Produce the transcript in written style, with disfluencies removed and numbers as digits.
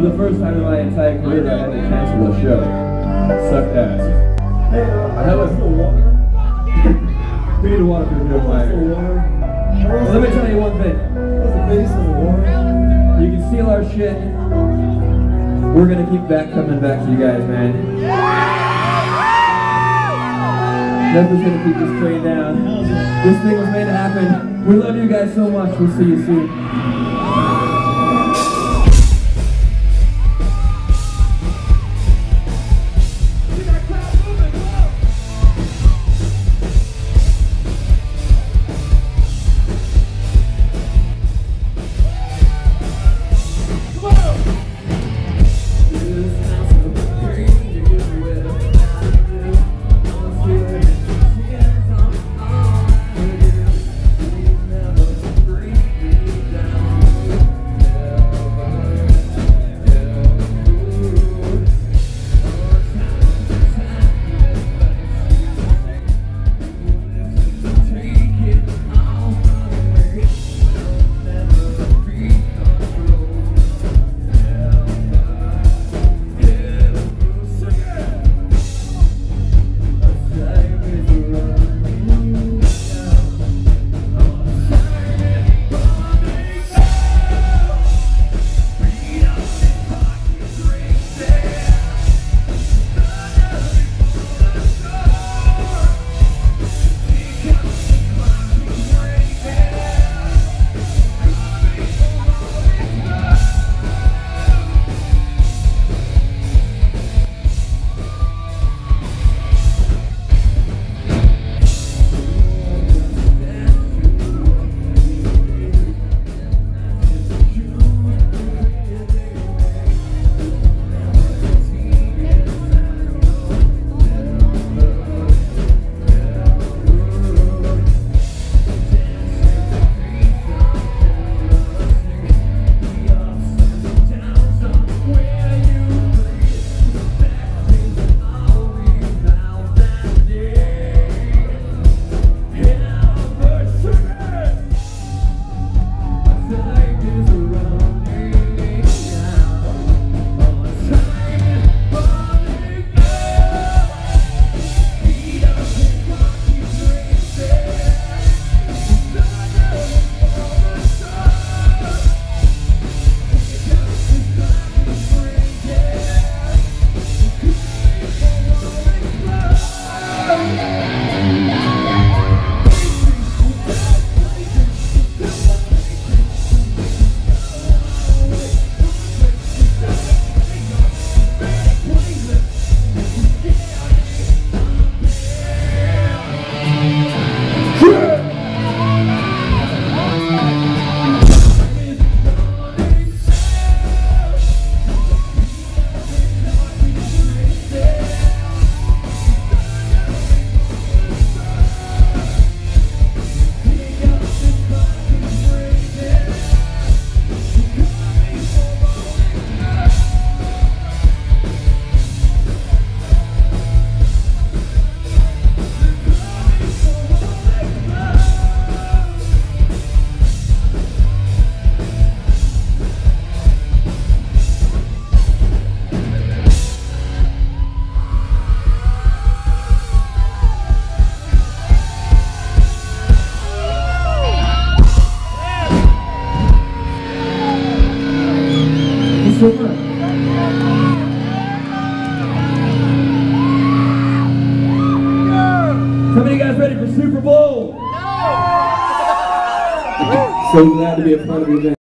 the first time in my entire career that I had to cancel a show. Sucked ass. Hey, that was the water. We need water for the fire. Well, let me tell you one thing. What's the base of the water? You can steal our shit. We're gonna keep coming back to you guys, man. Nothing's gonna keep this train down. This thing was made to happen. We love you guys so much. We'll see you soon. So much. How many guys ready for Super Bowl? No! So glad to be a part of the event.